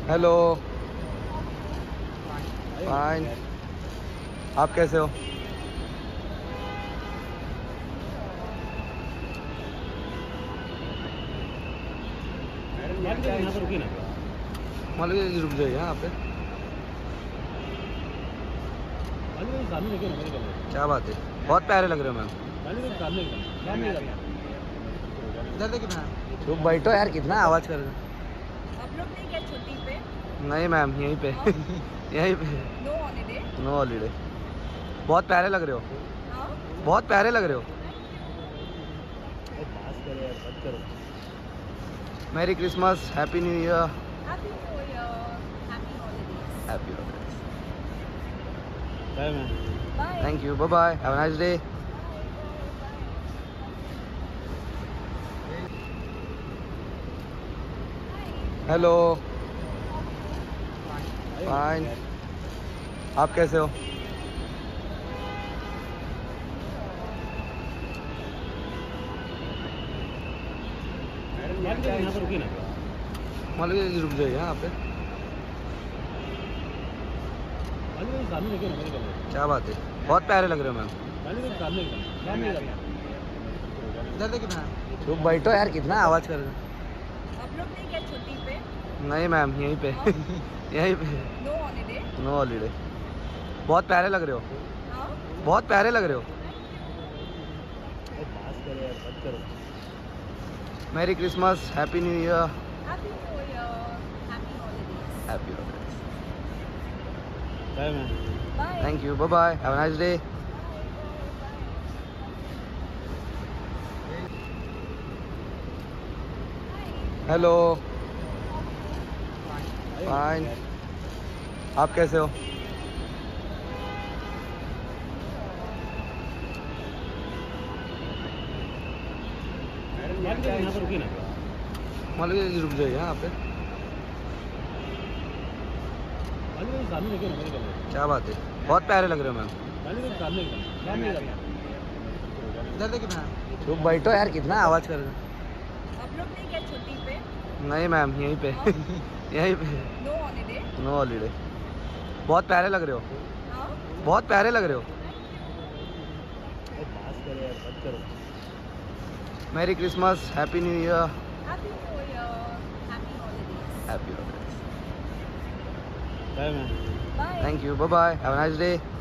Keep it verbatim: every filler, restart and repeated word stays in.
Hello. Fine. आप कैसे हो? मालिक रुक जाइए यहाँ पे। क्या बात है, बहुत प्यारे लग रहे हो मैम। इधर देखिए मैम। रुक बैठो यार, कितना आवाज़ कर रहे हो। आप लोग नहीं गए छुट्टी पे? नहीं मैम, यहीं पे यहीं पे। No holiday? No holiday. बहुत प्यारे लग रहे हो, हाँ? बहुत प्यारे लग रहे हो। Merry Christmas, happy new year. Happy new year, happy holidays. Happy holidays. Bye ma'am. Bye. Thank you, bye bye, have a nice day. Hello. Fine. आप कैसे हो? मालिक रुक जाइए यहाँ पे। क्या बात है, बहुत प्यारे लग रहे हो मैम। इधर देखिए मैम। रुक बैठो यार, कितना आवाज़ कर रहे हो। आप लोग नहीं गए छुट्टी पे? नहीं मैम, यहीं पे हाँ? यहीं पे। No holiday? No holiday. बहुत प्यारे लग रहे हो, हाँ? बहुत प्यारे लग रहे हो। Merry Christmas, happy new year. Happy new year, happy holidays. Happy holidays. Bye ma'am. Bye. Thank you, bye bye, have a nice day. Hello. Fine. आप कैसे हो? मालिक रुक जाइए यहाँ पे। इधर देखिए मैम। रुक बैठो यार, कितना आवाज़ कर रहे हो। आप लोग नहीं गए छुट्टी पे? Bye ma'am. हेलो। फाइन। आप कैसे हो? मालिक रुक जाइए यहाँ पे। क्या बात है, बहुत प्यारे लग रहे हो मैम। इधर देखिए मैम। रुक बैठो यार, कितना आवाज़ कर रहे हो। आप लोग नहीं गए छुट्टी पे? नहीं मैम, यहीं पे हाँ? यहीं पे। No holiday? No holiday. बहुत प्यारे लग रहे हो, हाँ? बहुत प्यारे लग रहे हो। Merry Christmas, happy new year. Happy new year, happy holidays. Happy holidays. Bye ma'am. Bye. Thank you, bye bye, have a nice day.